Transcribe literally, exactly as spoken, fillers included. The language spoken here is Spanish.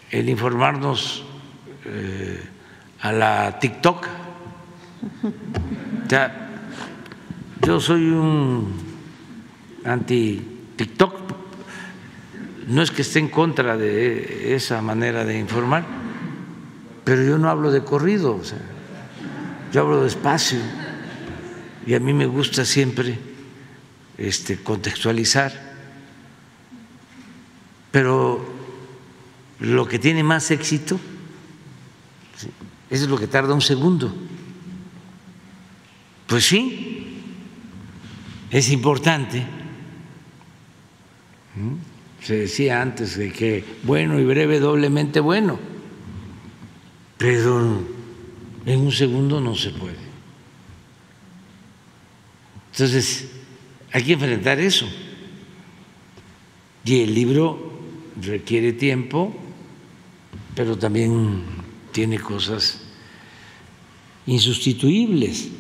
el informarnos eh, a la TikTok. O sea, yo soy un anti-TikTok, no es que esté en contra de esa manera de informar, pero yo no hablo de corrido, o sea, yo hablo despacio y a mí me gusta siempre este, contextualizar, pero lo que tiene más éxito es lo que tarda un segundo. Pues sí, es importante. Se decía antes de que bueno y breve, doblemente bueno, pero en un segundo no se puede. Entonces, hay que enfrentar eso. Y el libro requiere tiempo, pero también tiene cosas insustituibles.